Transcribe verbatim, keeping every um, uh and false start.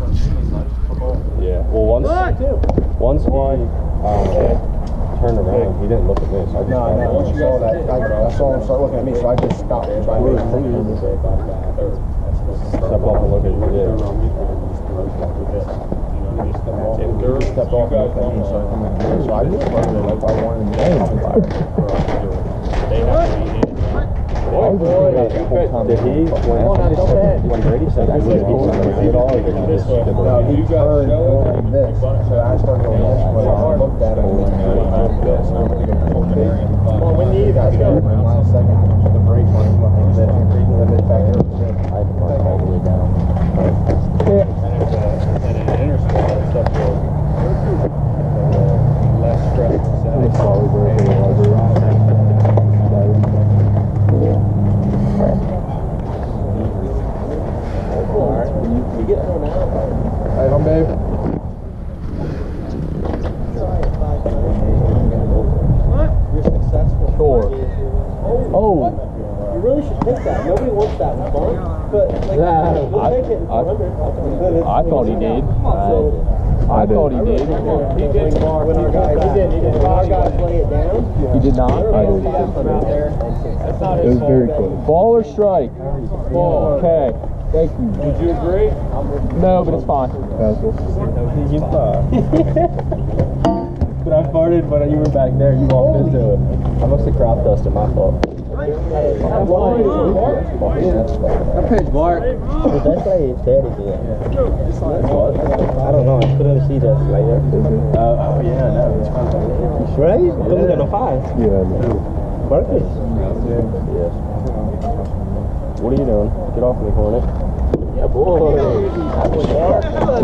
Yeah. Well, once once he um, turned around, he didn't look at me. So I just no, no. I saw that. I, I saw him start looking at me, so I just stopped and tried to make him step off and look at you. Yeah. He stepped off and looked at me, so I come in here. So I just wanted it like I wanted to get him. Oh boy, did he, when, when Brady said that, did he say it all, or did he just did it? No, he turned going this, so I started going this way, I looked at him, and I went this, and I'm going to go big. Well, when you guys got my last second, the brake on like this, and then it's back there. I had to run all the way down. And it's an inner squad, except for less stress. It's probably very good. You get one out. Hey, home, babe. You're successful. Sure. Oh. You really should take that. Nobody wants that one, fun. But like, Yeah, we'll I, take it. I, I thought he did. So, I thought he did. he did. When our guys, he did. He did. When our guys lay it down. He did not. I did. Out there. It was very close. Ball or strike? Ball. Okay. Thank you. Would you agree? No, but it's fine. But I farted, but you were back there. You walked into it. I must have crop dusted, my fault. That page Bart. That's like it's daddy to that. I don't know. I couldn't see that right there. Uh, oh yeah, no, it's fine. Right? Don't get no five. Yeah. Perfect. Yes. What are you doing? Get off me, Hornet. Yeah, boy.